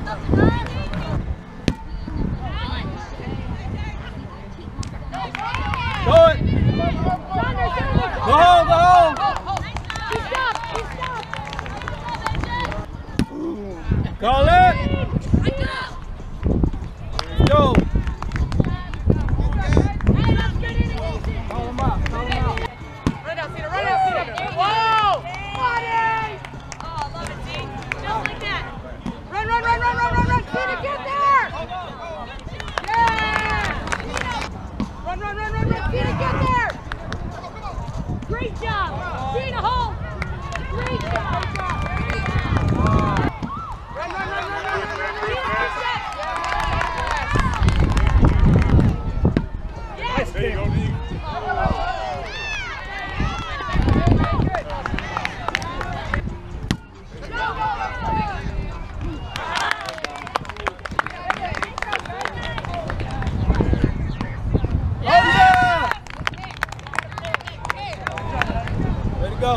Go home, go home. Call it. Go. Call him out, call him out. Right now, Cena, right now, Cena. Whoa! Buddy! Oh, I love it, Zeke. Just like that. Run, run, run, run, run, run, run. Cena, get there! Yeah! Run, run, run, run, run. Cena, get there! Great job! Cena, hold! Great job! Run, run, run, run, run, run, run, run. Yes! There you go, Zeke. Go.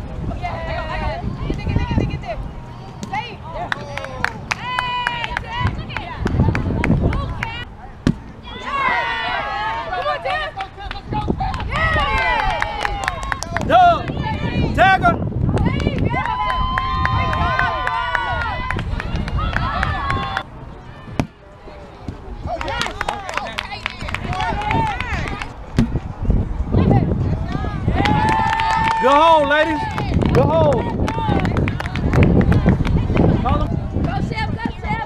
Tag him. Go home, ladies. Go home. Call them. Go, Sam, go, Sam.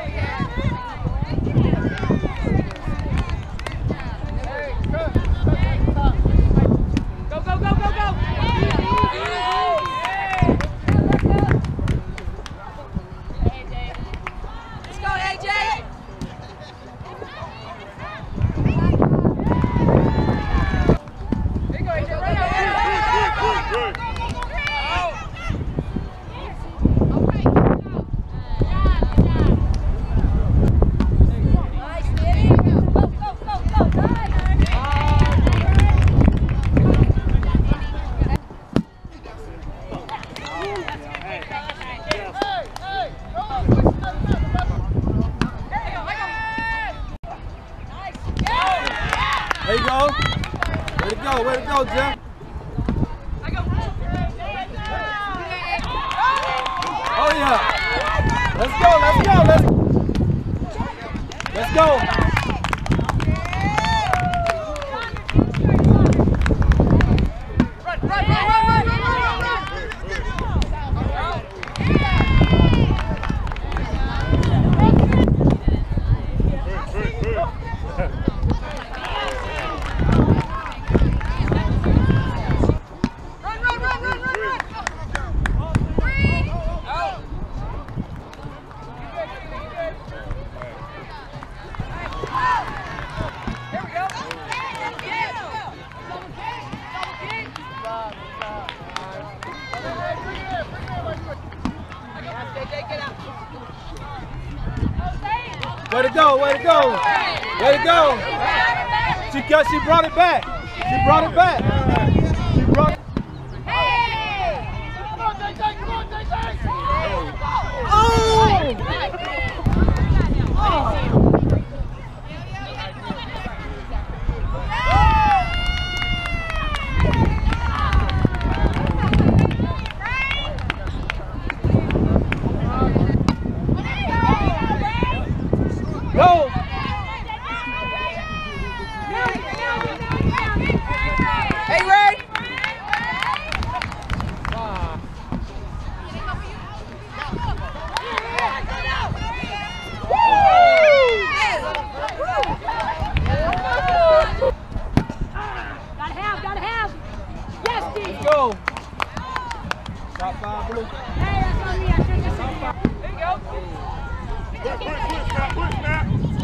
Go, go, go, go, go. Let's go, AJ. There you go, AJ. Right now. There you go. Way to go, Jeff. Oh yeah. Let's go. Let's go. Run, run, run, run, run, run, run, run. Way to go. She brought it back. She brought it. Hey! Come on, JJ! Oh! Go! Hey, Ray! Gotta have. Yes, Steve. Let's go. Top 5 blue. Hey, that's on me. I shouldn't have said that. There you go. Push, snap.